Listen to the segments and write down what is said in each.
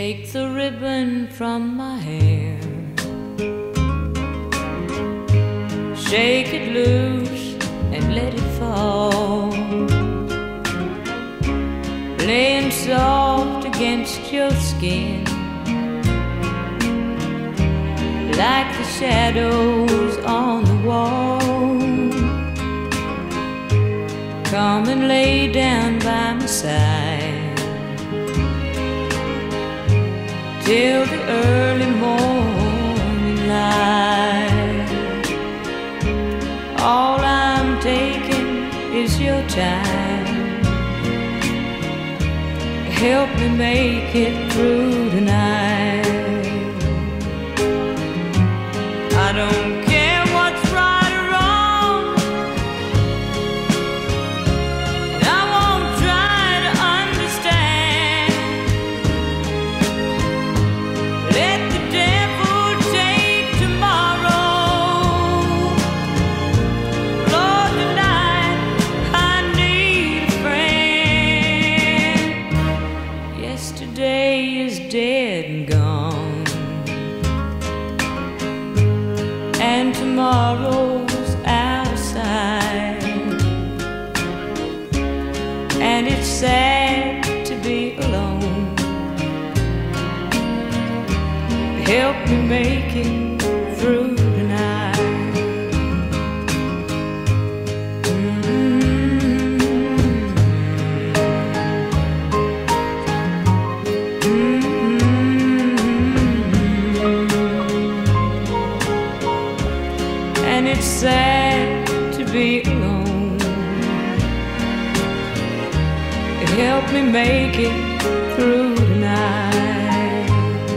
Take the ribbon from my hair, shake it loose and let it fall, laying soft against your skin, like the shadows on the wall. Come and lay down by my side till the early morning light. All I'm taking is your time. Help me make it through tonight. I don't care what's right or wrong, and I won't try to understand. Let the devil take tomorrow. Lord, tonight I need a friend. Yesterday is dead and gone, and tomorrow's outside, and it's sad to be alone. Help me make it through tonight. And it's sad to be alone. Help me make it through tonight.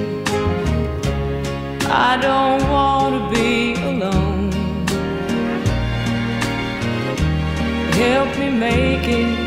I don't want to be alone. Help me make it